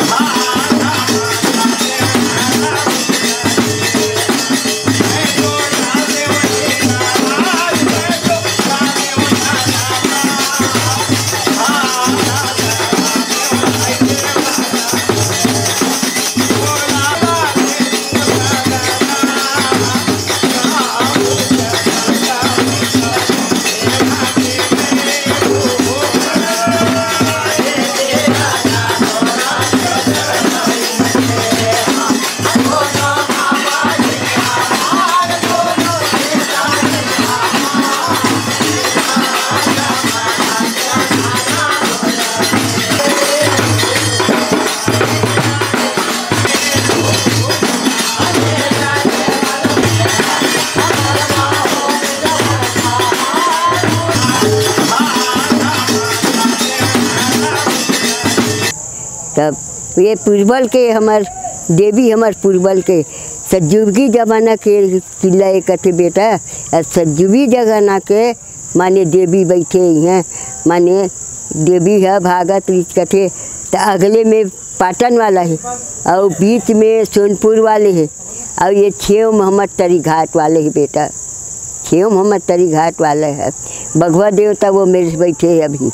तब ये पुरबल के हमार देवी हमार पुरबल के सज्जुगी जमाना के किला एक थे बेटा और सज्जुगी जमाना के माने देवी बैठे हैं माने देवी है भागत रीच कथे तो अगले में पाटन वाला है और बीच में सोनपुर वाले है और ये छेव मोहम्मद तरी घाट वाले है बेटा छेव मोहम्मद तरी घाट वाला है भगवा देवता वो मेरे बैठे है अभी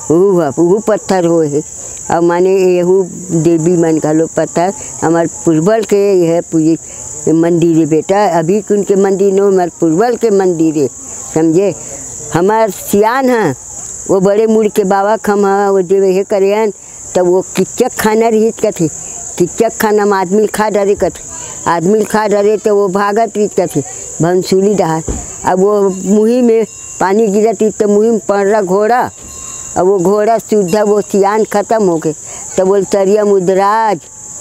वो पत्थर हो है और माने यहू देवी मन का लो पत्थर हमारे पुरबल के यह पूरी मंदिर है बेटा अभी उनके मंदिर नो हमारे पुरबल के मंदिर है समझे हमारे सियान हैं वो बड़े मुड़ के बाबा खम है वो जो ये करे तब वो किच्चक खाना रही कथे किच्चक खाना में आदमी खा डरे कथे आदमी खा डरे तो वो भागत रही कथे भंसुली डहार अब वो मुँही में पानी गिरती तो मुँही में पड़ रहा घोड़ा अब वो घोड़ा सुधा वो सियान ख़त्म हो गए तो बोल तरिया मुद्राज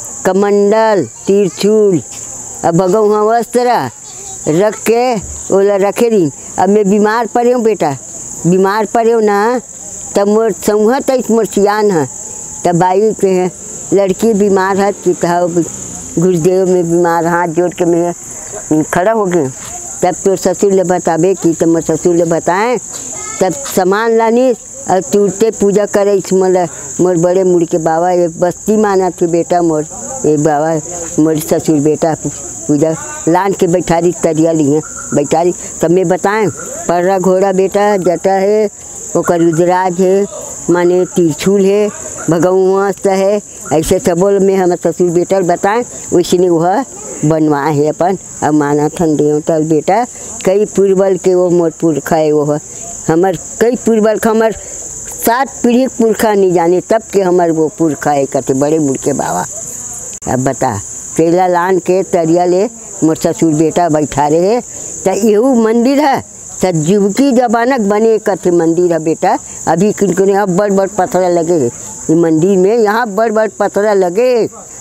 कमंडल तिरछूल अब भगवा वस्त्र रख के बोला रखे रही अब मैं बीमार पड़े हूँ बेटा बीमार पड़े हो ना तब मोर संहत मोर सियान है तब बाई के हैं लड़की बीमार है कि गुरुदेव में बीमार हाथ जोड़ के मैं खड़ा हो गए तब तो ससुर ले बताबे कि तब मोर ससुर ले बताएं तब सामान लानी और तुरते पूजा करे मोर बड़े मुड़ के बाबा ये बस्ती माना थी बेटा मोर ये बाबा मोर ससुर बेटा पूजा लान के बैठारी तरिया लिए बैठारी तब मैं बताएं पर्रा घोड़ा बेटा जटा है वो रुद्राज है माने तिरछूल है भगवास्त है ऐसे सबोल में हम ससुर बेटा बताएं उसने वह बनवाए है अपन अब माना थन देवता बेटा कई पुरबल के वो मोर पुरखा है वो हमार कई पुरबल का हमार 7 पीढ़ी पुरखा नहीं जाने तब के हमार वो पुरखा है कहते बड़े मुड़ के बाबा अब बता तेला लान के तरिया ले मोर ससुर बेटा बैठा रहे है तो यहू मंदिर है सज्जुगी जमानक बने कहते मंदिर है बेटा अभी किन अब बड़ बड़ पत्थर लगे ये मंदिर में यहाँ बड़ बड़ पत्थर लगे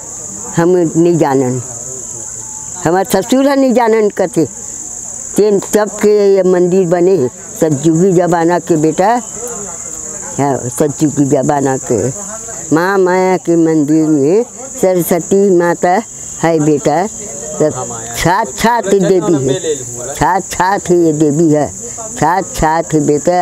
हम नहीं जानन हमारे ससुर है नहीं जानन कहते तेन तब के ये मंदिर बने सज्जुगी जमाना के बेटा सज्जुगी जमाना के माँ माया के मंदिर में सरस्वती माता है बेटा साथ साथ देवी है साथ ये देवी है साथ बेटा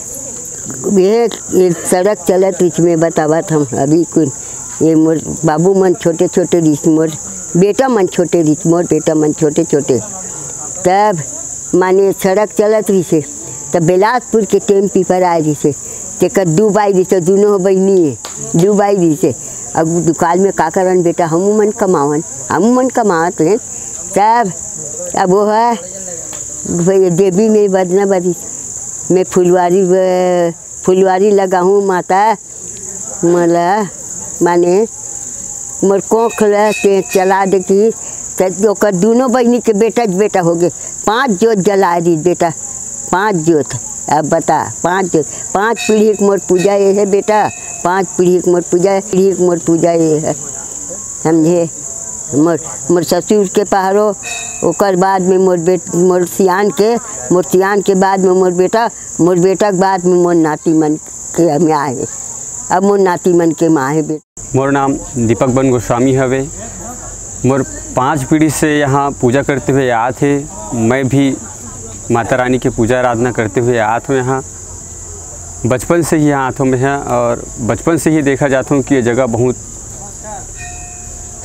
ये सड़क चलत इसमें बतावत हम अभी कुछ ये मोर बाबू मन छोटे छोटे रिस मोर बेटा मन छोटे रिस मोर बेटा मन छोटे छोटे तब माने सड़क चलत रही से तब बिलासपुर के टेम्पी पर आए रही से तेकर 2 बाई रही से दोनों बहनी है 2 बाई रही से अब दुकान में का करन बेटा हम मन कमावत हैं तब अब वो है भाई देवी में बदना बदी मैं फुलवारी लगा हूँ माता मला माने मोर कोख चला देती तो दोनों बहनी के बेटा हो गए 5 जोत जला दी बेटा 5 जोत अब बता 5 जोत 5 पीढ़ी की मोर पूजा ये है बेटा 5 पीढ़ी की मोर पूजा ये है समझे मोर ससुर के पहाड़ो ओकर बाद में मोर सियान के बाद में मोर बेटा के बाद में मोर नाती मन के में आए अब मोर नाती मन के माँ है बेटा। मोर नाम दीपक बन गोस्वामी हवे मोर 5 पीढ़ी से यहाँ पूजा करते हुए आत है मैं भी माता रानी की पूजा आराधना करते हुए आत हूँ यहाँ बचपन से ही यहाँ आत हूँ मैं और बचपन से ही देखा जाता हूँ कि ये जगह बहुत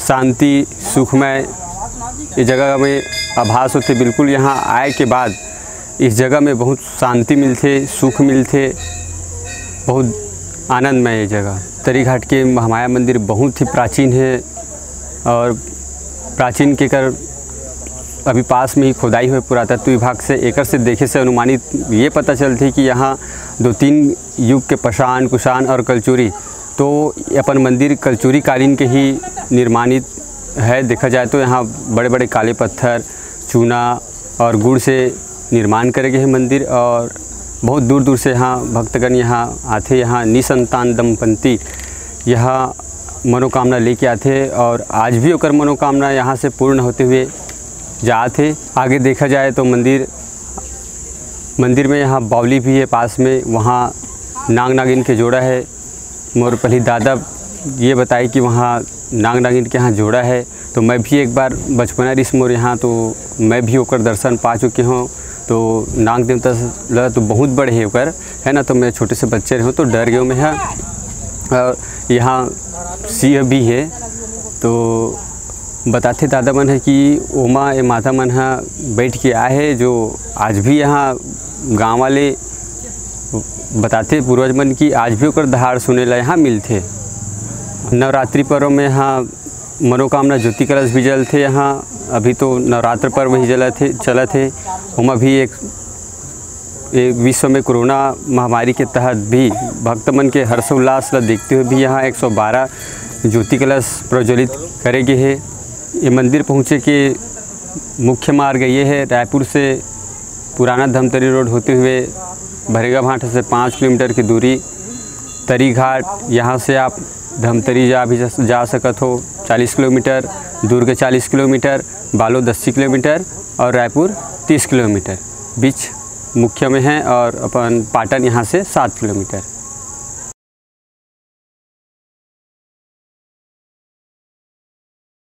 शांति सुखमय ये जगह में आभास होते। बिल्कुल यहाँ आए के बाद इस जगह में बहुत शांति मिलते, सुख मिलते, बहुत आनंदमय ये जगह। तरी घाट के महामाया मंदिर बहुत ही प्राचीन है और प्राचीन के कर अभी पास में ही खुदाई हुए पुरातत्व विभाग से एकर से देखे से अनुमानित ये पता चलती कि यहाँ 2-3 युग के पाषाण, कुषाण और कलचुरी, तो अपन मंदिर कलचुरी कालीन के ही निर्माणित है। देखा जाए तो यहाँ बड़े बड़े काले पत्थर, चूना और गुड़ से निर्माण करे गए हैं मंदिर। और बहुत दूर दूर से यहाँ भक्तगण यहाँ आते, यहाँ निसंतान दंपति यहाँ मनोकामना लेके आते और आज भी ओकर मनोकामना यहाँ से पूर्ण होते हुए जाते। आगे देखा जाए तो मंदिर में यहाँ बावली भी है पास में, वहाँ नाग नागिन के जोड़ा है। मोर पहले दादा ये बताए कि वहाँ नाग नागिन के यहाँ जोड़ा है, तो मैं भी एक बार बचपना रिस मोर यहाँ, तो मैं भी ओकर दर्शन पा चुके हूँ। तो नाग देवता लगा तो बहुत बड़े है ओकर, है ना, तो मैं छोटे से बच्चे रहे तो डर गए मैं है। और यहाँ सिंह भी है, तो बताते दादा मन है कि ओमा ये माता मन है बैठ के आए है, जो आज भी यहाँ गाँव वाले बताते पूर्वज मन की आज भी ओकर दहाड़ सुने ला यहाँ मिलते। नवरात्रि पर्व में यहाँ मनोकामना ज्योति कलश भी जलते। यहाँ अभी तो नवरात्र पर्व ही चला थे। हम अभी एक विश्व में कोरोना महामारी के तहत भी भक्त मन के हर्षोल्लास ला देखते हुए भी यहाँ 112 ज्योति कलश प्रज्वलित करेंगे है। ये मंदिर पहुँचे के मुख्य मार्ग ये है, रायपुर से पुराना धमतरी रोड होते हुए भरेगा भाट से 5 किलोमीटर की दूरी तरी घाट। यहाँ से आप धमतरी जा सकत हो 40 kilometre, Durg 40 kilometre, Balod 80 kilometre और रायपुर 30 किलोमीटर बीच मुख्य में है, और अपन पाटन यहाँ से 7 किलोमीटर।